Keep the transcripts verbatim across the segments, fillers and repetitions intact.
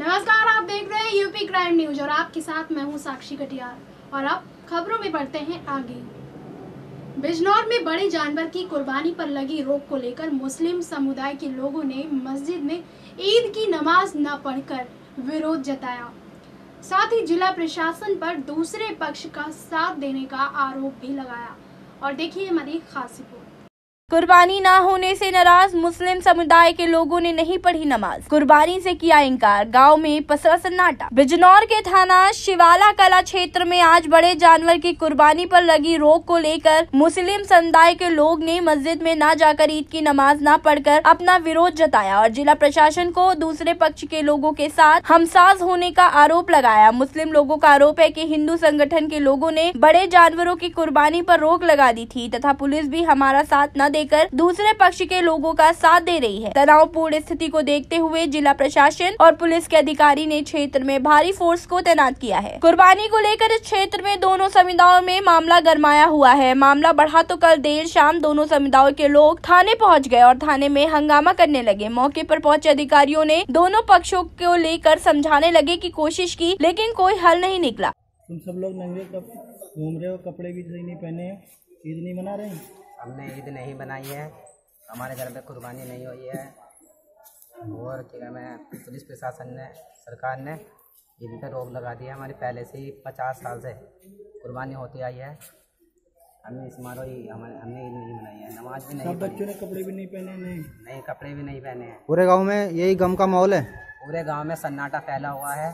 नमस्कार, आप देख रहे हैं यूपी क्राइम न्यूज और आपके साथ मैं हूं साक्षी कटियार। और अब खबरों में बढ़ते हैं आगे। बिजनौर में बड़े जानवर की कुर्बानी पर लगी रोक को लेकर मुस्लिम समुदाय के लोगों ने मस्जिद में ईद की नमाज न पढ़कर विरोध जताया। साथ ही जिला प्रशासन पर दूसरे पक्ष का साथ देने का आरोप भी लगाया। और देखिए हमारी खास रिपोर्ट। कुर्बानी ना होने से नाराज मुस्लिम समुदाय के लोगों ने नहीं पढ़ी नमाज, कुर्बानी से किया इनकार, गांव में पसरा सन्नाटा। बिजनौर के थाना शिवाला कला क्षेत्र में आज बड़े जानवर की कुर्बानी पर लगी रोक को लेकर मुस्लिम समुदाय के लोग ने मस्जिद में न जाकर ईद की नमाज न पढ़कर अपना विरोध जताया और जिला प्रशासन को दूसरे पक्ष के लोगों के साथ हमसाज होने का आरोप लगाया। मुस्लिम लोगों का आरोप है कि हिंदू संगठन के लोगों ने बड़े जानवरों की कुर्बानी पर रोक लगा दी थी तथा पुलिस भी हमारा साथ न देकर दूसरे पक्ष के लोगों का साथ दे रही है। तनावपूर्ण स्थिति को देखते हुए जिला प्रशासन और पुलिस के अधिकारी ने क्षेत्र में भारी फोर्स को तैनात किया है। कुर्बानी को लेकर इस क्षेत्र में दोनों समुदायों में मामला गरमाया हुआ है। मामला बढ़ा तो कल देर शाम दोनों समुदायों के लोग थाने पहुंच गए और थाने में हंगामा करने लगे। मौके पर पहुंचे अधिकारियों ने दोनों पक्षों को लेकर समझाने लगे की कोशिश की, लेकिन कोई हल नहीं निकला। तुम सब लोग नंगे घूम रहे हो, कपड़े भी सही नहीं पहने हैं, ईद नहीं मना रहे हैं। हमने ईद नहीं बनाई है, हमारे घर में कुर्बानी नहीं हुई है और क्या मैं पुलिस प्रशासन ने सरकार ने ईद पर रोक लगा दी है। हमारी पहले से ही पचास साल से कुर्बानी होती आई है। हमने इस मारो ही हमारे हमने ईद नहीं बनाई है, नमाज भी नहीं। सब बच्चों ने कपड़े भी नहीं पहने नहीं नहीं कपड़े भी नहीं पहने हैं। पूरे गांव में यही गम का माहौल है। पूरे गांव में सन्नाटा फैला हुआ है,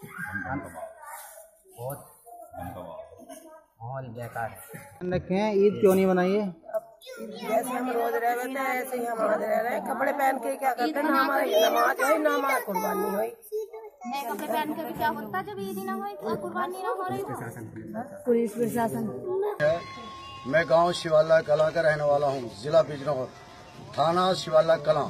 बहुत माहौल बेकार है। रखे हैं, ईद क्यों नहीं बनाई है? जैसे हम रोज रह रहे थे ऐसे ही हम रोज रह रहे हैं। कपड़े पहन के क्या करते हैं, ना हमारी नमाज हुई ना हमारी कुर्बानी हुई। नए कपड़े पहन के भी क्या होता जब ईद ना हुई, कुर्बानी ना हो रही। पुलिस प्रशासन मैं गांव शिवाला कला का रहने वाला हूं, जिला बिजनौर, थाना शिवाला कला।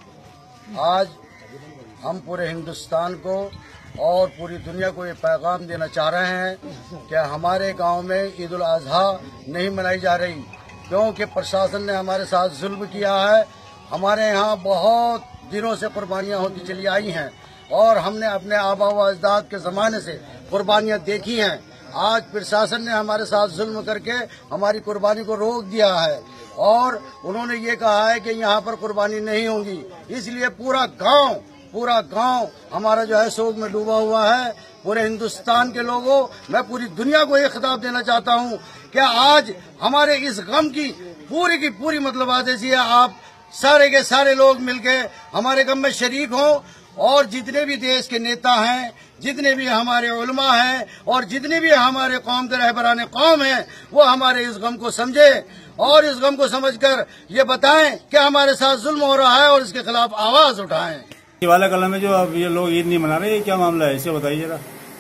आज हम पूरे हिंदुस्तान को और पूरी दुनिया को ये पैगाम देना चाह रहे हैं कि हमारे गांव में ईद उल अजहा नहीं मनाई जा रही, क्योंकि प्रशासन ने हमारे साथ जुल्म किया है। हमारे यहाँ बहुत दिनों से कुर्बानियाँ होती चली आई हैं और हमने अपने आबा व अजदाद के ज़माने से कुर्बानियाँ देखी हैं। आज प्रशासन ने हमारे साथ जुल्म करके हमारी कुर्बानी को रोक दिया है और उन्होंने ये कहा है कि यहाँ पर कुर्बानी नहीं होगी। इसलिए पूरा गाँव पूरा गांव हमारा जो है शोक में डूबा हुआ है। पूरे हिंदुस्तान के लोगों, मैं पूरी दुनिया को ये खिताब देना चाहता हूं कि आज हमारे इस गम की पूरी की पूरी मतलब आदेश है, आप सारे के सारे लोग मिलके हमारे गम में शरीक हों और जितने भी देश के नेता हैं, जितने भी हमारे उलमा हैं और जितने भी हमारे कौम के रहबरान कौम हैं, वो हमारे इस गम को समझे और इस गम को समझकर ये बताएं कि हमारे साथ जुल्म हो रहा है और इसके खिलाफ आवाज उठाएं। शिवाला कला में जो अब ये लोग ईद नहीं मना रहे, ये क्या मामला है, इसे बताइए जरा।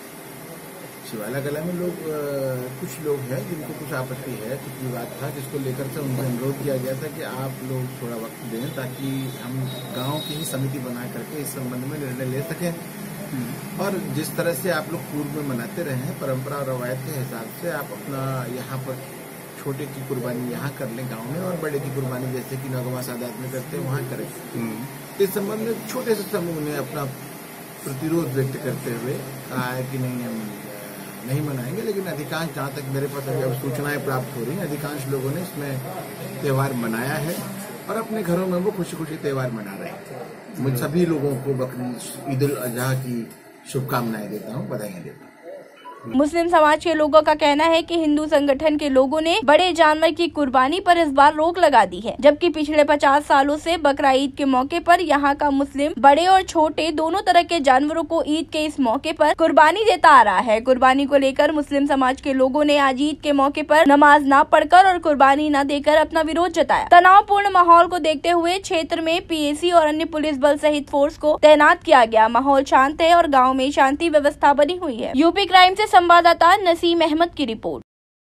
शिवाला कला में लोग कुछ लोग हैं जिनको कुछ आपत्ति है, कुछ विवाद था जिसको लेकर से उनसे अनुरोध किया गया था कि आप लोग थोड़ा वक्त दें ताकि हम गांव की ही समिति बना करके इस संबंध में निर्णय ले सकें। और जिस तरह से आप लोग पूर्व में मनाते रहे हैं परंपरा और रवायत के हिसाब से आप अपना यहाँ पर छोटे की कुर्बानी यहाँ कर लें गांव में और बड़े की कुर्बानी जैसे कि नगमा सादात में करते हैं वहाँ करें। इस संबंध में छोटे से समूह ने अपना प्रतिरोध व्यक्त करते हुए कहा है कि नहीं हम नहीं मनाएंगे, लेकिन अधिकांश जहाँ तक मेरे पास अभी अब सूचनाएं प्राप्त हो रही हैं, अधिकांश लोगों ने इसमें त्यौहार मनाया है और अपने घरों में वो खुशी खुशी त्यौहार मना रहे हैं। मैं सभी लोगों को बकरीद ईद उल अजहा की शुभकामनाएं देता हूँ, बधाइयाँ देता हूँ। मुस्लिम समाज के लोगों का कहना है कि हिंदू संगठन के लोगों ने बड़े जानवर की कुर्बानी पर इस बार रोक लगा दी है, जबकि पिछले पचास सालों से बकरा ईद के मौके पर यहाँ का मुस्लिम बड़े और छोटे दोनों तरह के जानवरों को ईद के इस मौके पर कुर्बानी देता आ रहा है। कुर्बानी को लेकर मुस्लिम समाज के लोगों ने आज ईद के मौके पर नमाज न पढ़कर और कुर्बानी न देकर अपना विरोध जताया। तनावपूर्ण माहौल को देखते हुए क्षेत्र में पीएसी और अन्य पुलिस बल सहित फोर्स को तैनात किया गया। माहौल शांत है और गाँव में शांति व्यवस्था बनी हुई है। यूपी क्राइम से संवाददाता नसीम अहमद की रिपोर्ट।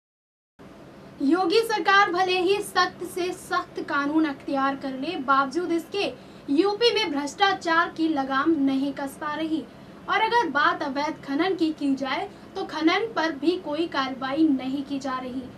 योगी सरकार भले ही सख्त से सख्त कानून अख्तियार कर ले, बावजूद इसके यूपी में भ्रष्टाचार की लगाम नहीं कस पा रही। और अगर बात अवैध खनन की की जाए तो खनन पर भी कोई कार्रवाई नहीं की जा रही।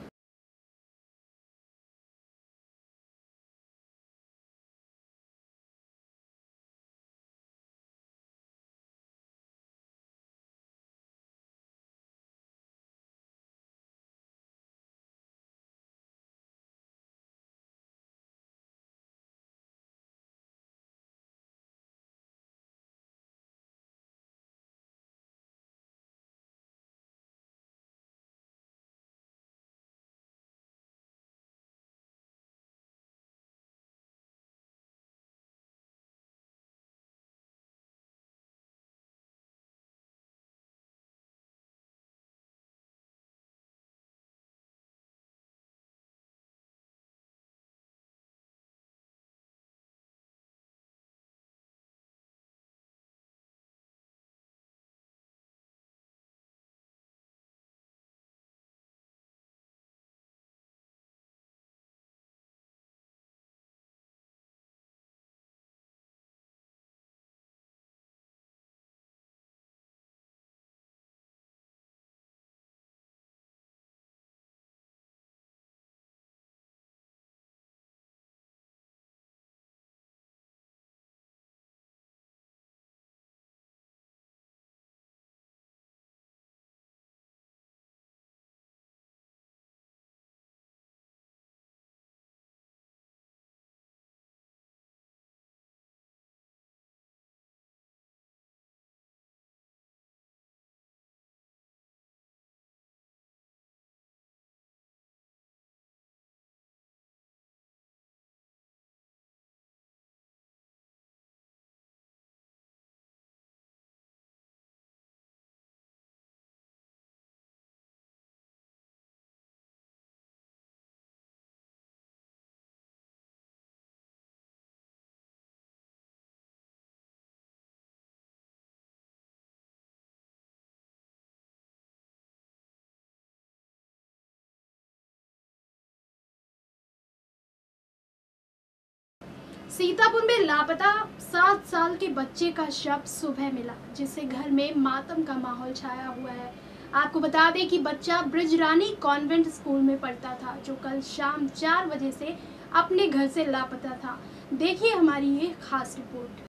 सीतापुर में लापता सात साल के बच्चे का शव सुबह मिला, जिससे घर में मातम का माहौल छाया हुआ है। आपको बता दें कि बच्चा ब्रिजरानी कॉन्वेंट स्कूल में पढ़ता था, जो कल शाम चार बजे से अपने घर से लापता था। देखिए हमारी ये खास रिपोर्ट।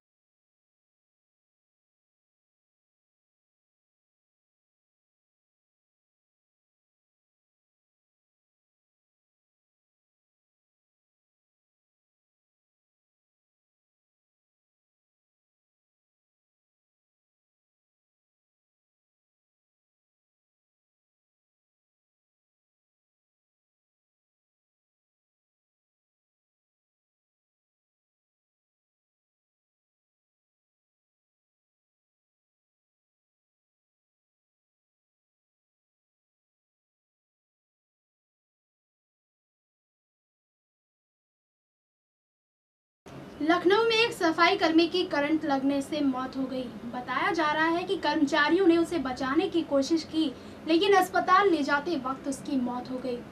लखनऊ में एक सफाई कर्मी की करंट लगने से मौत हो गई। बताया जा रहा है कि कर्मचारियों ने उसे बचाने की कोशिश की, लेकिन अस्पताल ले जाते वक्त उसकी मौत हो गई।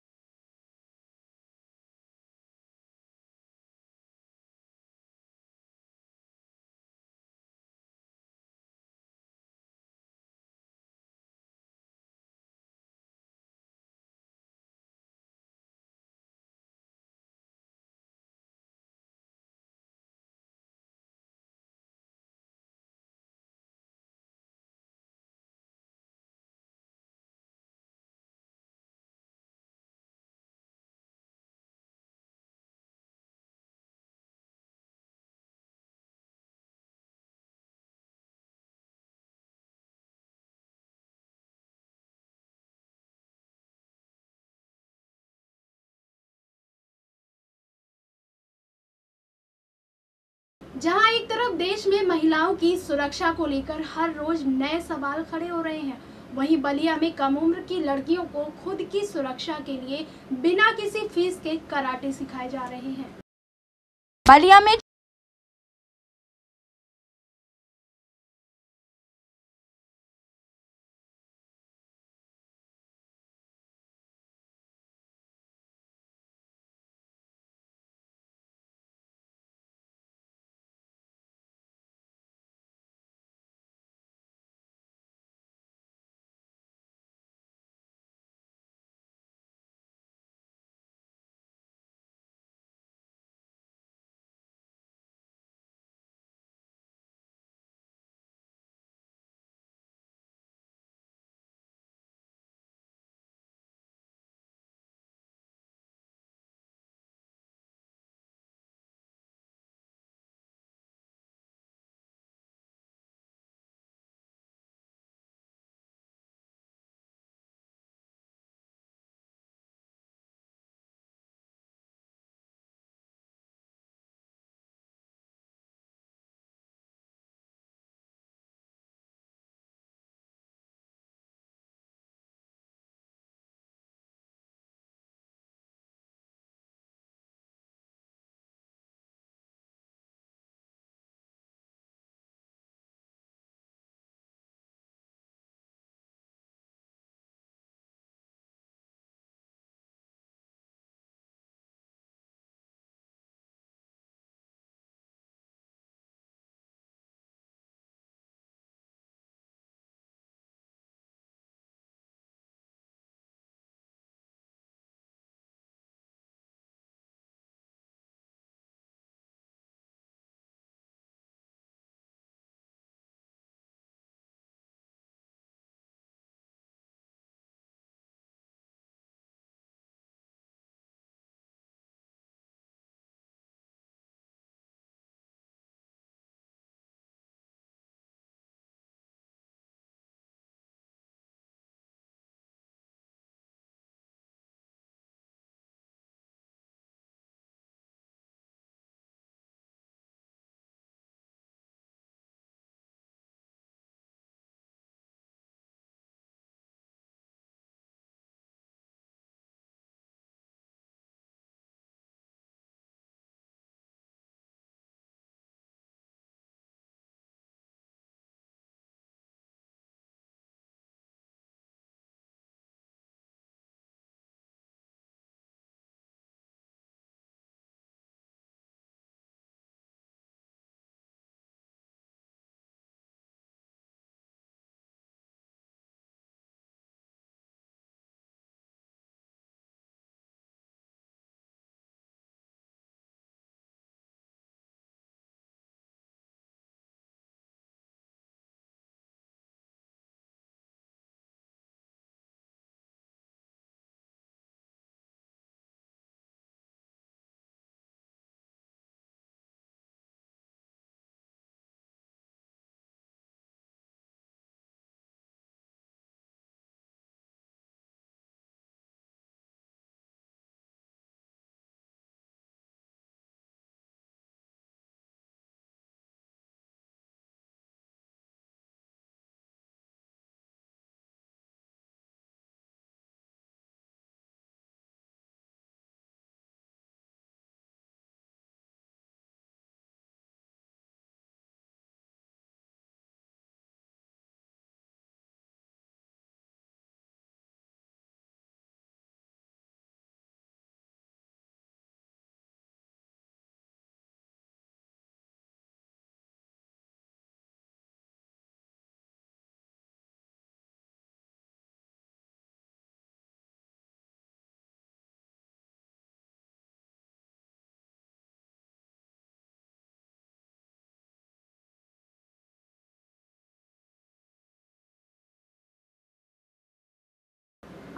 जहां एक तरफ देश में महिलाओं की सुरक्षा को लेकर हर रोज नए सवाल खड़े हो रहे हैं, वहीं बलिया में कम उम्र की लड़कियों को खुद की सुरक्षा के लिए बिना किसी फीस के कराटे सिखाए जा रहे हैं। बलिया में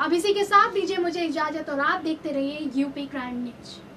अब इसी के साथ दीजिए मुझे इजाजत और आप देखते रहिए यूपी क्राइम न्यूज।